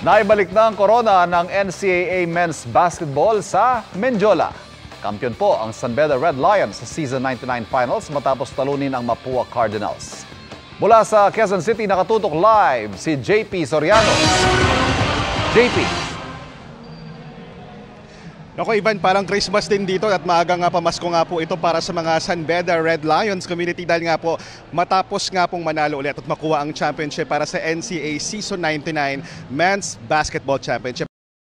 Naibalik na ang korona ng NCAA Men's Basketball sa Mendiola. Kampiyon po ang San Beda Red Lions sa Season 99 Finals matapos talunin ang Mapua Cardinals. Mula sa Quezon City, nakatutok live si JP Soriano. JP. Ako Ivan, parang Christmas din dito at maaga nga pamasko nga po ito para sa mga San Beda Red Lions community dahil nga po matapos nga pong manalo ulit at makuha ang championship para sa NCAA Season 99 Men's Basketball Championship.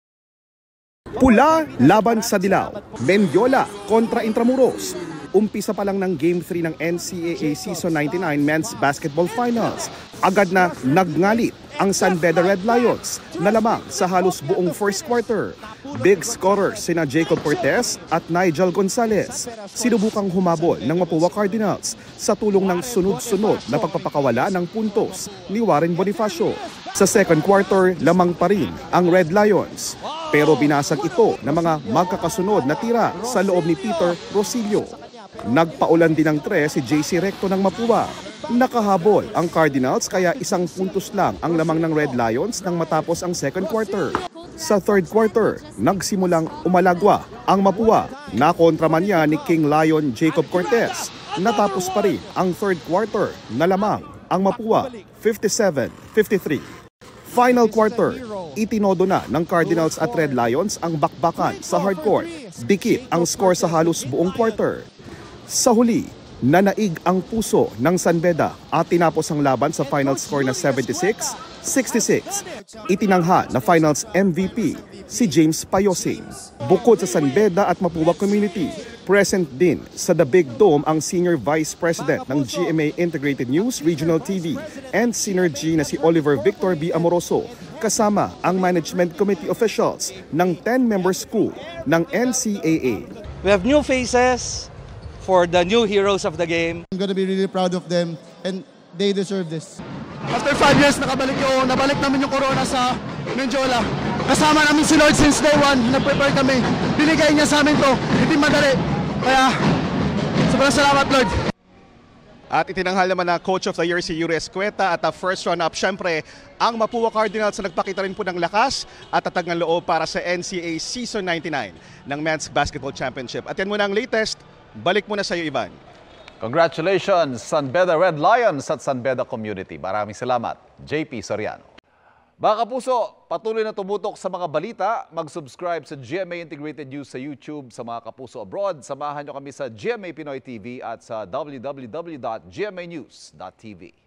Pula laban sa dilaw, Mendiola kontra Intramuros. Umpisa pa lang ng Game 3 ng NCAA Season 99 Men's Basketball Finals. Agad na nagngalit ang San Beda Red Lions na lamang sa halos buong first quarter. Big scorers sina Jacob Cortez at Nigel Gonzalez sinubukang humabol ng Mapua Cardinals sa tulong ng sunod-sunod na pagpapakawala ng puntos ni Warren Bonifacio. Sa second quarter, lamang pa rin ang Red Lions. Pero binasag ito ng mga magkakasunod na tira sa loob ni Peter Rosillo. Nagpaulan din ng 3 si JC Recto ng Mapua. Nakahabol ang Cardinals kaya 1 puntos lang ang lamang ng Red Lions nang matapos ang second quarter. Sa third quarter, nagsimulang umalagwa ang Mapua. Nakontra man niya ni King Lion Jacob Cortez. Natapos pa rin ang third quarter na lamang ang Mapua 57-53. Final quarter, itinodo na ng Cardinals at Red Lions ang bakbakan sa hardcourt. Dikit ang score sa halos buong quarter. Sa huli, nanaig ang puso ng San Beda at tinapos ang laban sa final score na 76-66. Itinangha na finals MVP si James Payosing. Bukod sa San Beda at Mapua community, present din sa The Big Dome ang Senior Vice President ng GMA Integrated News Regional TV and Synergy na si Oliver Victor B. Amoroso, kasama ang management committee officials ng 10-member school ng NCAA. We have new faces for the new heroes of the game. I'm gonna be really proud of them and they deserve this. After 5 years, nabalik namin yung corona sa Mendiola. Kasama namin si Lord since day one, nag-prepare kami. Binigay niya sa amin to, hindi madali. Kaya, sobrang salamat Lord. At itinanghal naman na Coach of the Year si Yuri Escueta at first run-up, syempre, ang Mapua Cardinals na nagpakita rin po ng lakas at tatag ng loob para sa NCAA Season 99 ng Men's Basketball Championship. At yan muna ang latest. Balik muna sa iyo, Ivan. Congratulations, San Beda Red Lions at San Beda Community. Maraming salamat, JP Soriano. Mga kapuso, patuloy na tumutok sa mga balita. Mag-subscribe sa GMA Integrated News sa YouTube. Sa mga kapuso abroad, samahan nyo kami sa GMA Pinoy TV at sa www.gmanews.tv.